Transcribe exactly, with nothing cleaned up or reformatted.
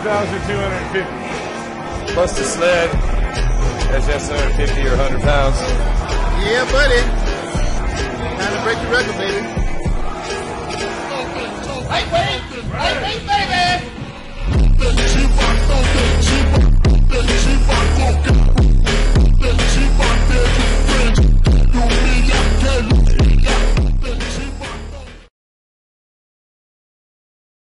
thousand two hundred fifty. Plus the sled. That's just one hundred fifty or one hundred pounds. Yeah, buddy. Time to break the record, baby.